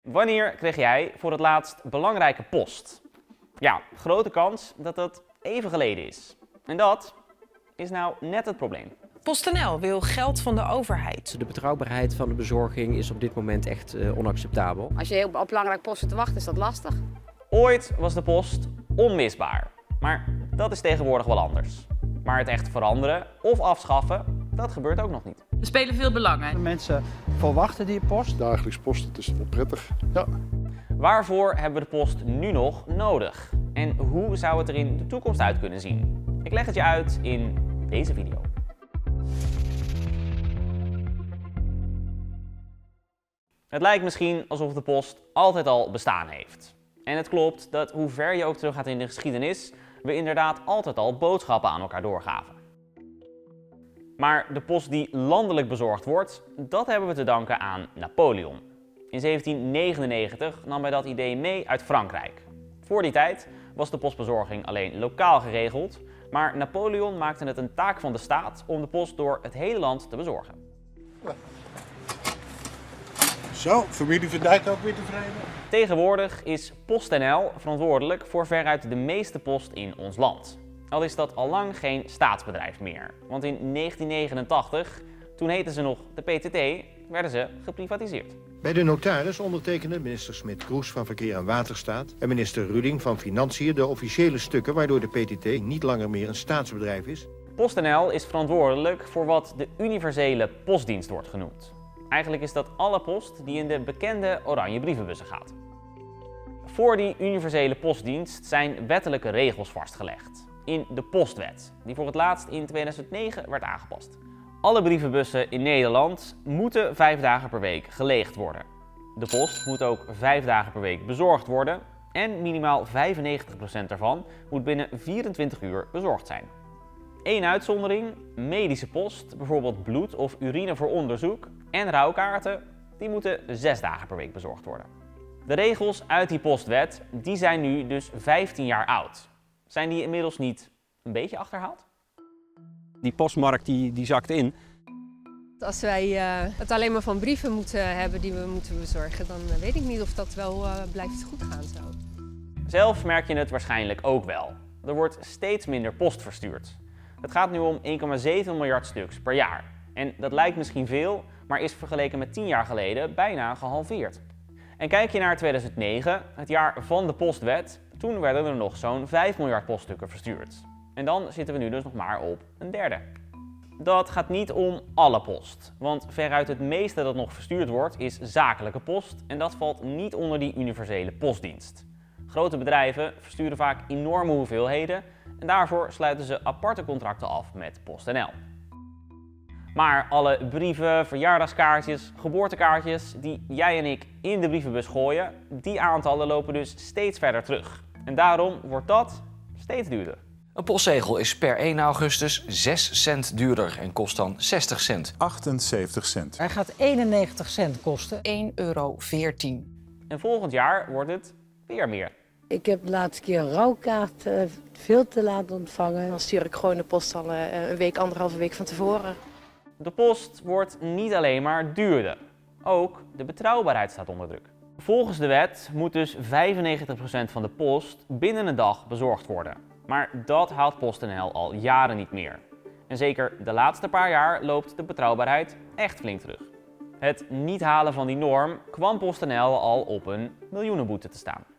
Wanneer kreeg jij voor het laatst belangrijke post? Ja, grote kans dat dat even geleden is. En dat is nou net het probleem. PostNL wil geld van de overheid. De betrouwbaarheid van de bezorging is op dit moment echt onacceptabel. Als je heel op belangrijke posten te wachten, is dat lastig. Ooit was de post onmisbaar, maar dat is tegenwoordig wel anders. Maar het echt veranderen of afschaffen, dat gebeurt ook nog niet. Er spelen veel belangen. De mensen verwachten die post. Dagelijks post, het is wel prettig. Ja. Waarvoor hebben we de post nu nog nodig? En hoe zou het er in de toekomst uit kunnen zien? Ik leg het je uit in deze video. Het lijkt misschien alsof de post altijd al bestaan heeft. En het klopt dat hoe ver je ook teruggaat in de geschiedenis, we inderdaad altijd al boodschappen aan elkaar doorgaven. Maar de post die landelijk bezorgd wordt, dat hebben we te danken aan Napoleon. In 1799 nam hij dat idee mee uit Frankrijk. Voor die tijd was de postbezorging alleen lokaal geregeld, maar Napoleon maakte het een taak van de staat om de post door het hele land te bezorgen. Zo, familie Van Dijk ook weer tevreden. Tegenwoordig is PostNL verantwoordelijk voor veruit de meeste post in ons land. Al is dat al lang geen staatsbedrijf meer. Want in 1989, toen heten ze nog de PTT, werden ze geprivatiseerd. Bij de notaris ondertekenden minister Smit-Kroes van Verkeer en Waterstaat en minister Ruding van Financiën de officiële stukken waardoor de PTT niet langer meer een staatsbedrijf is. PostNL is verantwoordelijk voor wat de universele postdienst wordt genoemd. Eigenlijk is dat alle post die in de bekende oranje brievenbussen gaat. Voor die universele postdienst zijn wettelijke regels vastgelegd. In de Postwet, die voor het laatst in 2009 werd aangepast. Alle brievenbussen in Nederland moeten 5 dagen per week geleegd worden. De post moet ook 5 dagen per week bezorgd worden en minimaal 95% daarvan moet binnen 24 uur bezorgd zijn. Eén uitzondering, medische post, bijvoorbeeld bloed of urine voor onderzoek en rouwkaarten, die moeten 6 dagen per week bezorgd worden. De regels uit die postwet, die zijn nu dus 15 jaar oud. Zijn die inmiddels niet een beetje achterhaald? Die postmarkt die zakt in. Als wij het alleen maar van brieven moeten hebben die we moeten bezorgen, dan weet ik niet of dat wel blijft goed gaan zo. Zelf merk je het waarschijnlijk ook wel. Er wordt steeds minder post verstuurd. Het gaat nu om 1,7 miljard stuks per jaar. En dat lijkt misschien veel, maar is vergeleken met 10 jaar geleden bijna gehalveerd. En kijk je naar 2009, het jaar van de postwet, toen werden er nog zo'n 5 miljard poststukken verstuurd. En dan zitten we nu dus nog maar op een derde. Dat gaat niet om alle post, want veruit het meeste dat nog verstuurd wordt is zakelijke post en dat valt niet onder die universele postdienst. Grote bedrijven versturen vaak enorme hoeveelheden en daarvoor sluiten ze aparte contracten af met PostNL. Maar alle brieven, verjaardagskaartjes, geboortekaartjes die jij en ik in de brievenbus gooien, die aantallen lopen dus steeds verder terug. En daarom wordt dat steeds duurder. Een postzegel is per 1 augustus 6 cent duurder en kost dan 60 cent. 78 cent. Hij gaat 91 cent kosten. €1,14. En volgend jaar wordt het weer meer. Ik heb de laatste keer een rouwkaart veel te laat ontvangen. Dan stuur ik gewoon de post al een week, 1,5 week van tevoren. De post wordt niet alleen maar duurder. Ook de betrouwbaarheid staat onder druk. Volgens de wet moet dus 95% van de post binnen een dag bezorgd worden. Maar dat haalt PostNL al jaren niet meer. En zeker de laatste paar jaar loopt de betrouwbaarheid echt flink terug. Het niet halen van die norm kwam PostNL al op een miljoenenboete te staan.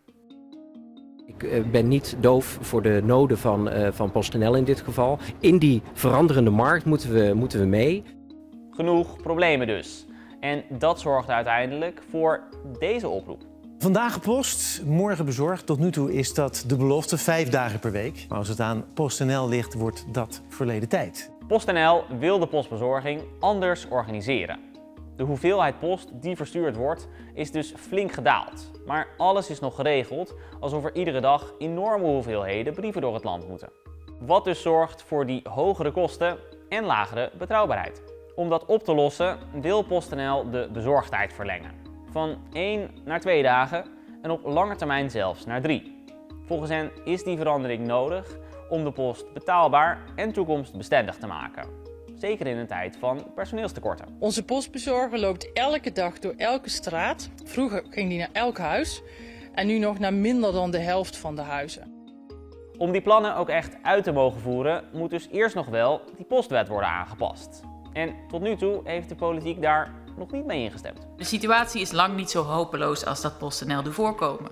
Ik ben niet doof voor de noden van PostNL in dit geval. In die veranderende markt moeten we mee. Genoeg problemen dus. En dat zorgt uiteindelijk voor deze oproep. Vandaag gepost, morgen bezorgd. Tot nu toe is dat de belofte 5 dagen per week. Maar als het aan PostNL ligt, wordt dat verleden tijd. PostNL wil de postbezorging anders organiseren. De hoeveelheid post die verstuurd wordt is dus flink gedaald. Maar alles is nog geregeld alsof er iedere dag enorme hoeveelheden brieven door het land moeten. Wat dus zorgt voor die hogere kosten en lagere betrouwbaarheid. Om dat op te lossen wil PostNL de bezorgdheid verlengen. Van 1 naar 2 dagen en op lange termijn zelfs naar 3. Volgens hen is die verandering nodig om de post betaalbaar en toekomstbestendig te maken. zeker in een tijd van personeelstekorten. Onze postbezorger loopt elke dag door elke straat. Vroeger ging die naar elk huis en nu nog naar minder dan de helft van de huizen. Om die plannen ook echt uit te mogen voeren, moet dus eerst nog wel die postwet worden aangepast. En tot nu toe heeft de politiek daar nog niet mee ingestemd. De situatie is lang niet zo hopeloos als dat PostNL doet voorkomen.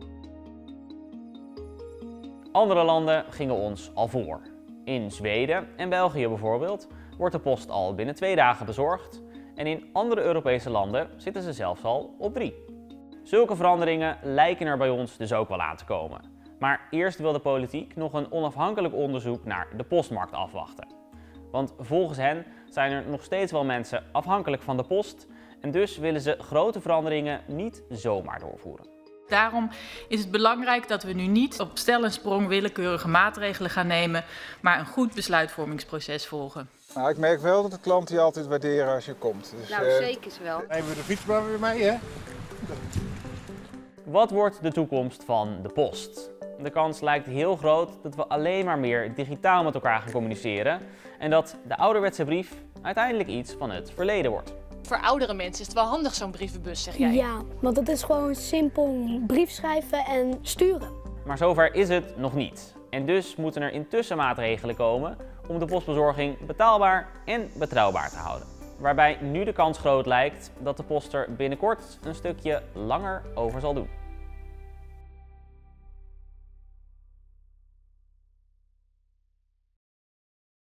Andere landen gingen ons al voor. In Zweden en België bijvoorbeeld wordt de post al binnen 2 dagen bezorgd en in andere Europese landen zitten ze zelfs al op 3. Zulke veranderingen lijken er bij ons dus ook wel aan te komen. Maar eerst wil de politiek nog een onafhankelijk onderzoek naar de postmarkt afwachten. Want volgens hen zijn er nog steeds wel mensen afhankelijk van de post en dus willen ze grote veranderingen niet zomaar doorvoeren. Daarom is het belangrijk dat we nu niet op stel en sprong willekeurige maatregelen gaan nemen, maar een goed besluitvormingsproces volgen. Nou, ik merk wel dat de klanten je altijd waarderen als je komt. Dus, nou, zeker wel. Nemen we de fiets maar weer mee, hè? Wat wordt de toekomst van de post? De kans lijkt heel groot dat we alleen maar meer digitaal met elkaar gaan communiceren en dat de ouderwetse brief uiteindelijk iets van het verleden wordt. Voor oudere mensen is het wel handig zo'n brievenbus, zeg jij? Ja, want het is gewoon simpel brief schrijven en sturen. Maar zover is het nog niet. En dus moeten er intussen maatregelen komen om de postbezorging betaalbaar en betrouwbaar te houden. Waarbij nu de kans groot lijkt dat de post er binnenkort een stukje langer over zal doen.